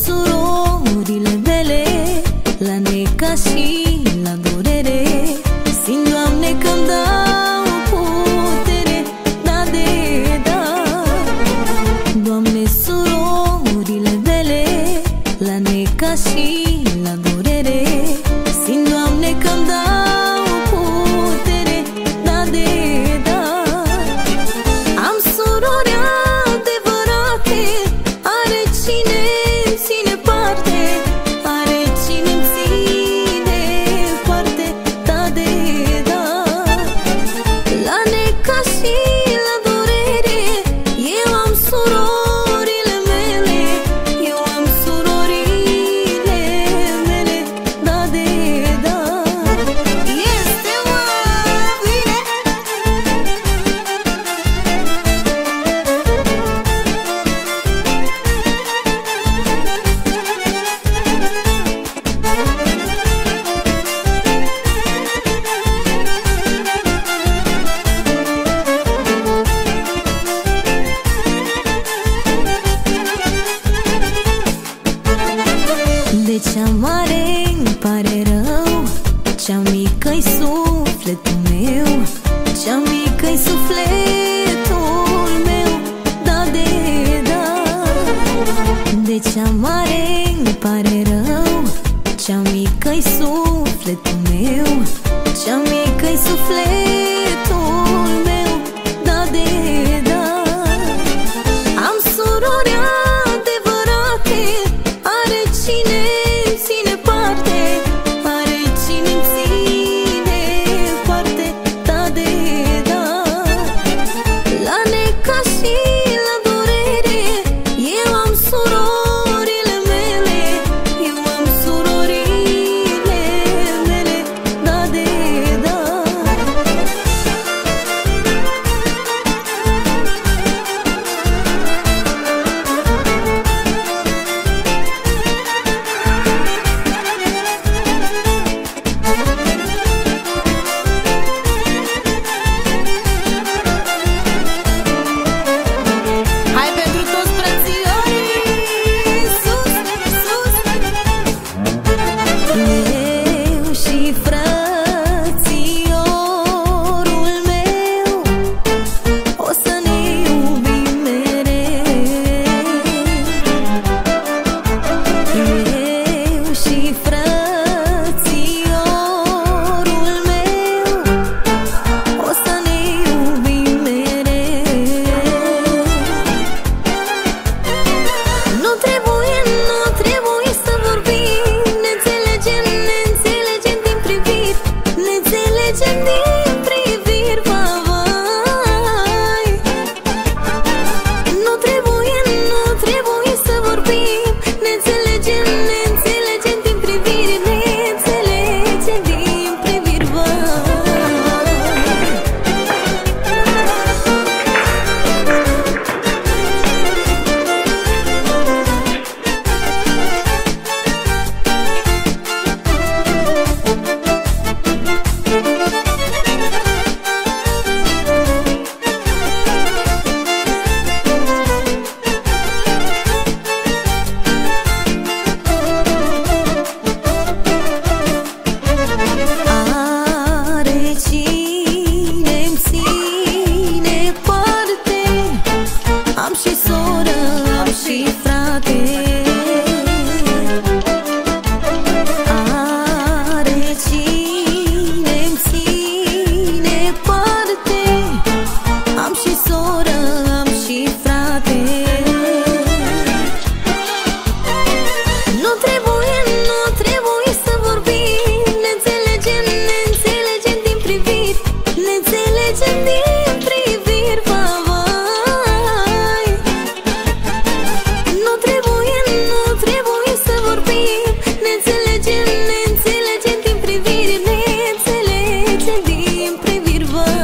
surorile mele, la necaz și la durere, simt, Doamne, că-mi dau putere, da de da. Doamne, surorile mele, la necaz și la durere, simt, Doamne, că-mi dau putere, da de da. Am surori adevărate, are cine ține parte, are cine ține parte, da de da. La necaz și la durere, eu am surorile mele, eu am surorile mele, da de da. Este mă bine. De cea mare îmi pare rău, cea mică-i sufletul meu, cea mică-i sufletul meu, da de da. De cea mare îmi pare rău, cea mică-i sufletul meu, cea mică-i sufletul meu, da de da. Am surori adevărate, are cine ține parte, are cine ține parte, da de da. La necaz și la durere, eu am surorile mele, eu am surorile mele, da de da. Hai pentru toți frățiorii, sus, sus. Eu și frățiorul meu o să ne iubim mereu. Eu și frățiorul meu o să ne iubim mereu. Nu trebuie să vorbim, ne înțelegem din priviri, ne înțelegem din priviri, vai. Nu trebuie să vorbim, ne înțelegem din priviri, ne înțelegem din priviri, vai. Are cine-mi ține parte, am și soră, am și frate. Are cine-mi ține parte, am și soră, am și frate. Nu trebuie să vorbim, ne înțelegem din priviri, ne înțelegem din priviri, vai. Nu trebuie să vorbim, ne înțelegem din priviri, ne înțelegem din priviri, vai.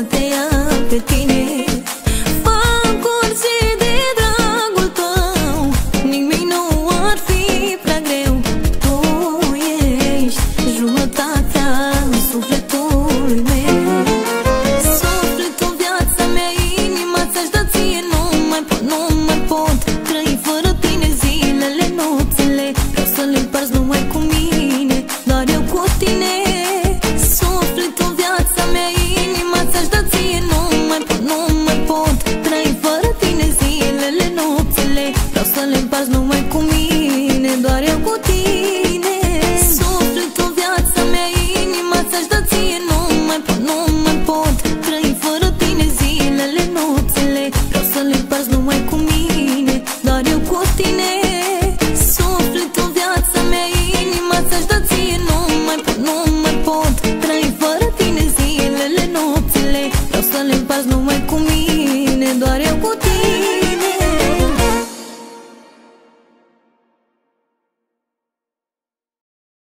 te iau pe tine. Fac orice de dragul tău, nimic nu ar fi prea greu. Tu ești jumătatea sufletului meu. Sufletul, viața mea, inima ți-aș da ție. Nu mai pot, nu mai pot trăi fără tine zilele, nopțile. Vreau să le împarți numai cu mine, doar eu cu tine. Sufletul, viața mea, inima ți-aș da ție. Nu mai pot, nu mai pot trăi fără tine zilele, nopțile. Vreau să le împarți numai cu mine, doar eu cu tine. Sufletul, viața mea, inima ți-aș da ție. Nu mai pot, nu mai pot trăi fără tine zilele, nopțile. Vreau să le împarți numai cu mine, doar eu cu tine. Sufletul, viața mea, inima ți-aș da ție. Nu mai pot, nu mai pot trăi fără tine zilele, nopțile. Vreau să le împarți numai cu mine.